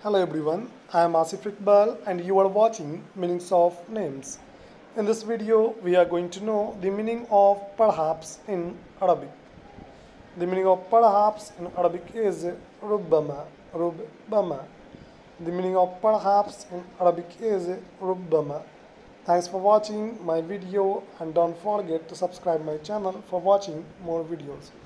Hello everyone, I am Asif Iqbal and you are watching Meanings of Names. In this video, we are going to know the meaning of perhaps in Arabic. The meaning of perhaps in Arabic is rubbama, rubbama. The meaning of perhaps in Arabic is rubbama. Thanks for watching my video and don't forget to subscribe my channel for watching more videos.